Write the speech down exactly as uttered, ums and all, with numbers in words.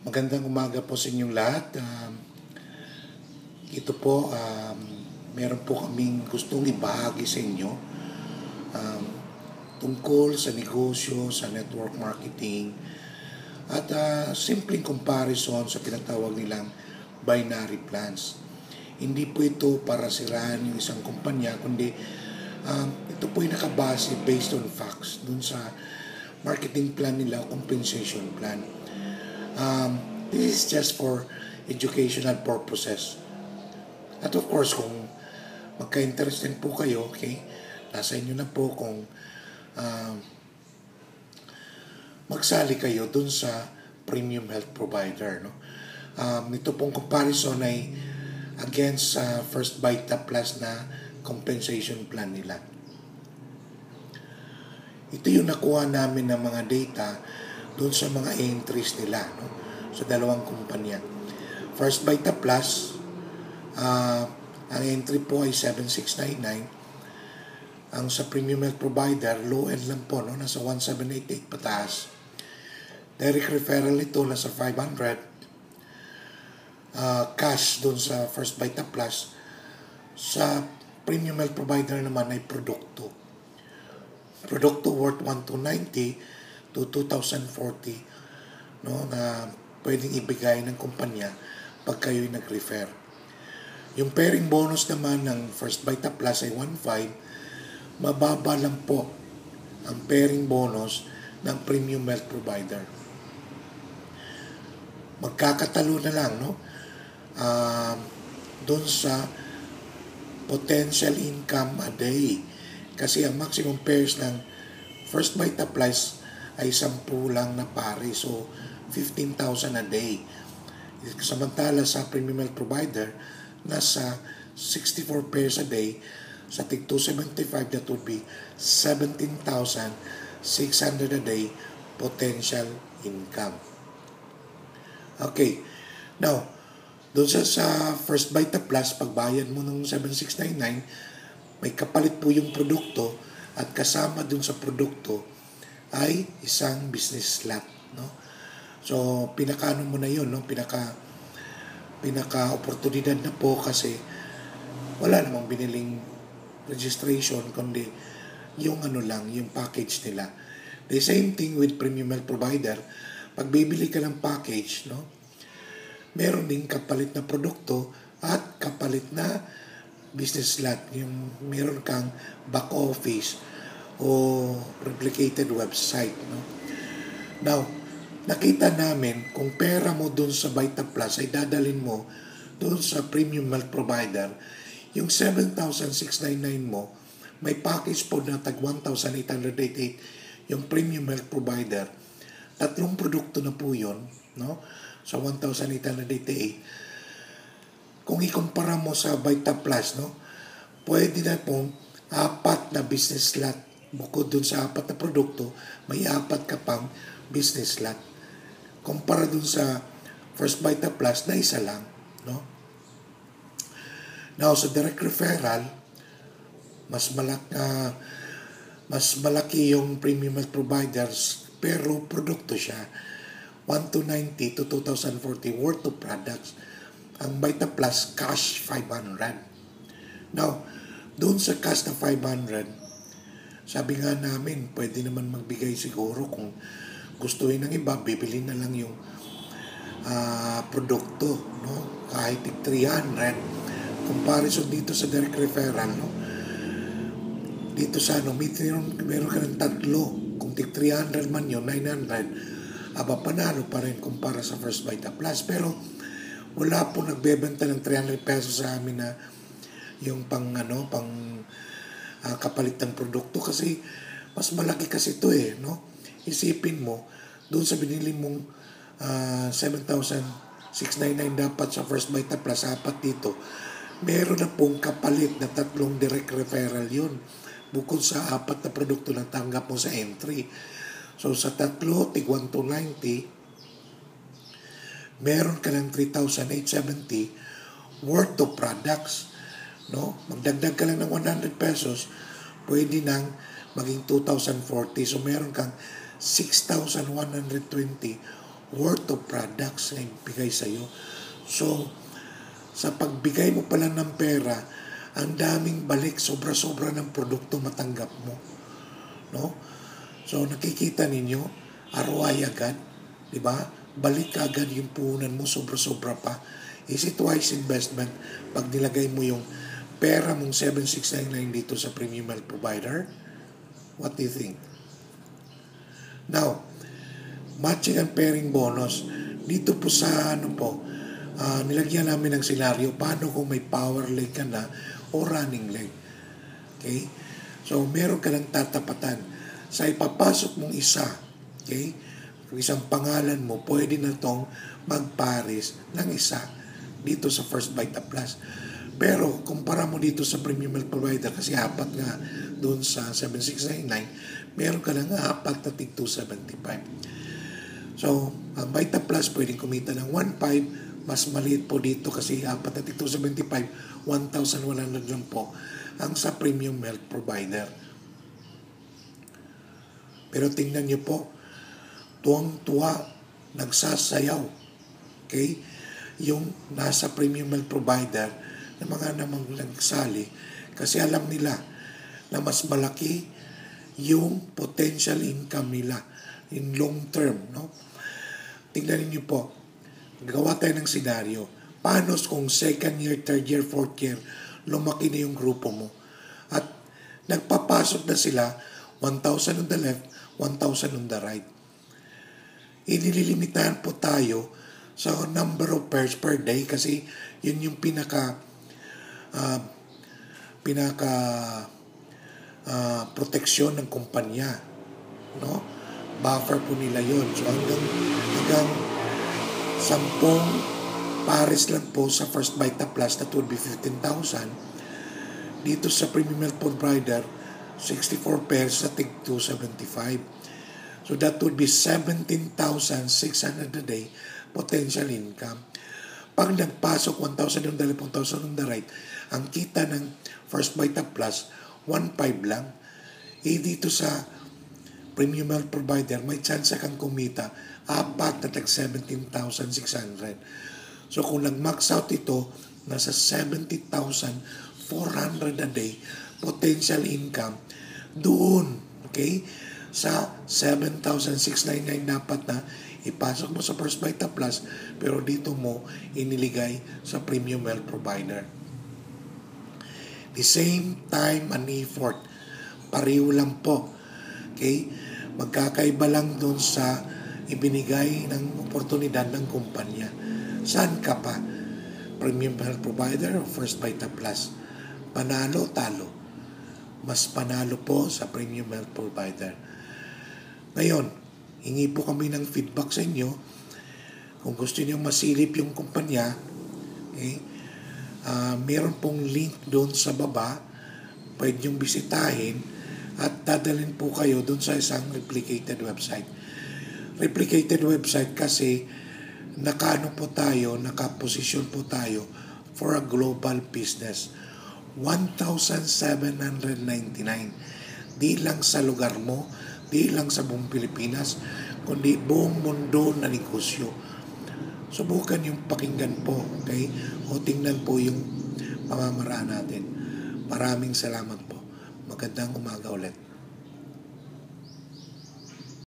Magandang umaga po sa inyong lahat. Um, ito po, um, meron po kaming gustong ibahagi sa inyo um, tungkol sa negosyo, sa network marketing, at uh, simpleng comparison sa tinatawag nilang binary plans. Hindi po ito para sirahan yung isang kumpanya, kundi um, ito po ay nakabase based on facts dun sa marketing plan nila, compensation plan. Um, this is just for educational purposes. At of course, kung magka-interested po kayo, okay, nasa inyo na po kung uh, magsali kayo dun sa premium health provider. No? Um, ito pong comparison ay against uh, First Vita Plus na compensation plan nila. Ito yung nakuha namin ng mga data doon sa mga entries nila, no? Sa dalawang kumpanya. First Vita Plus, uh, ang entry po ay seven six nine nine. Ang sa premium health provider, low end lang po, no? Nasa one seven eight eight pataas. Direct referral ito nasa five hundred. Uh, cash doon sa First Vita Plus. Sa premium health provider naman ay produkto. Produkto worth one thousand two hundred ninety to two thousand forty, no, na pwedeng ibigay ng kumpanya pag kayo'y nag-refer. Yung pairing bonus naman ng First Vita Plus ay one point five. Mababa lang po ang pairing bonus ng premium health provider. Magkakatalo na lang, no? Uh, doon sa potential income a day. Kasi ang maximum pairs ng First Vita Plus ay sampu lang na pare. So, fifteen thousand a day. Samantala sa premium health provider, nasa sixty-four pairs a day. Sa tig two seventy-five, that would be seventeen thousand six hundred a day potential income. Okay. Now, doon sa, sa First Vita Plus, pagbayad mo ng seven six nine nine, may kapalit po yung produkto at kasama dun sa produkto ay isang business slot, no? So, pinakaano mo na yun, no? Pinaka, pinaka-oportunidad na po kasi wala namang biniling registration, kundi yung ano lang, yung package nila. The same thing with premium health provider. Pag bibili ka ng package, no? Meron din kapalit na produkto at kapalit na business slot. Yung meron kang back office o replicated website, no? Now, nakita namin kung pera mo dun sa Vita Plus ay dadalhin mo dun sa premium health provider, yung seven thousand six hundred ninety-nine mo, may package po na tag one thousand eight hundred eighty-eight yung premium health provider. Tatlong produkto na po yun, no? Sa one thousand eight hundred eighty-eight. Kung ikumpara mo sa Vita Plus, no, pwede na pong apat na business slot. Bukod dun sa apat na produkto, may apat ka pang business slot. Kumpara dun sa First Vita Plus na isa lang, no? Now, sa direct referral, mas malaki, uh, mas malaki yung premium health providers, pero produkto siya. one thousand two hundred ninety to two thousand forty worth of products. Ang Vita Plus, cash five hundred. Now, doon sa cash na five hundred, sabi nga namin, pwede naman magbigay siguro kung gustuin ng iba, bibili na lang yung uh, produkto, no? Kahit three hundred. Comparison dito sa direct referral, no? Dito sa ano, meron, meron ka ng tatlo. Kung tig three hundred man yun, nine hundred, aba panalo pa rin kumpara sa First Vita Plus. Pero wala po nagbebenta ng three hundred pesos sa amin na yung pang ano, pang uh, kapalit ng produkto kasi mas malaki kasi ito eh, no? Isipin mo, doon sa binili mong uh, seven thousand six hundred ninety-nine dapat sa First Vita Plus, apat dito, meron na pong kapalit na tatlong direct referral yun. Bukod sa apat na produkto na tanggap mo sa entry. So, sa tatlo, tig one thousand two hundred ninety, meron ka ng three thousand eight hundred seventy worth of products, no? Magdagdag ka lang ng one hundred pesos, pwede nang maging two thousand forty. So, meron kang six thousand one hundred twenty worth of products na ibigay sa'yo. So, sa pagbigay mo pala ng pera, ang daming balik, sobra-sobra ng produkto matanggap mo. No? So, nakikita ninyo, R O I agad, di ba? Balik agad yung puhunan mo, sobra-sobra pa. Is it wise investment pag nilagay mo yung pera mong seven six nine nine dito sa premium health provider? What do you think? Now, matching and pairing bonus. Dito po sa ano po, uh, nilagyan namin ng senaryo paano kung may power leg ka na o running leg. Okay? So, meron ka ng tatapatan. Sa ipapasok mong isa, okay? Kung isang pangalan mo, pwede na tong magpares ng isa dito sa First Vita Plus. Pero, kumpara mo dito sa premium health provider, kasi apat nga doon sa seven six nine nine, meron ka lang apat na tig two seventy-five. So, ang Vita Plus pwedeng kumita ng one point five, mas maliit po dito kasi apat na tig two seventy-five, one thousand one hundred lang po ang sa premium health provider. Pero tingnan nyo po, tuwang-tuwa, nagsasayaw. Okay? Yung nasa premium health provider na mga namang nagsali kasi alam nila na mas malaki yung potential income nila in long term, no? Tingnan niyo po, gawa tayo ng senaryo. Paano kung second year, third year, fourth year, lumaki na yung grupo mo? At nagpapasok na sila, one thousand on the left, one thousand on the right. Inilimitahan po tayo sa number of pairs per day kasi yun yung pinaka uh, pinaka uh, proteksyon ng kumpanya, no? Buffer po nila yun. So hanggang hanggang sampung pares lang po sa First Vita Plus, that would be fifteen thousand. Dito sa premium health provider, sixty-four pairs sa tig two seventy-five. So that would be seventeen thousand six hundred a day potential income. Pag nagpasok one thousand on the left, one thousand on the right, ang kita ng First Vita Plus, one point five lang. Eh dito sa premium health provider, may chance kang kumita apat na tag seventeen thousand six hundred. So kung nag-max out ito, nasa seventy thousand four hundred a day potential income doon, okay? Sa seven thousand six hundred ninety-nine dapat na ipasok mo sa First Vita Plus, pero dito mo iniligay sa premium health provider. The same time and effort, pareho lang po. Okay? Magkakaiba lang doon sa ibinigay ng oportunidad ng kumpanya. Saan ka pa? Premium health provider o First Vita Plus? Panalo, talo. Mas panalo po sa premium health provider. Ngayon, hingi po kami ng feedback sa inyo. Kung gusto niyo masilip yung kumpanya, okay, uh, meron pong link doon sa baba. Pwede yung bisitahin at dadalhin po kayo doon sa isang replicated website. Replicated website kasi nakaano po tayo, nakaposisyon po tayo for a global business. one thousand seven hundred ninety-nine. Di lang sa lugar mo, di lang sa buong Pilipinas, kundi buong mundo na negosyo. Subukan yung pakinggan po, okay? O tingnan po yung pamamaraan natin. Maraming salamat po. Magandang umaga ulit.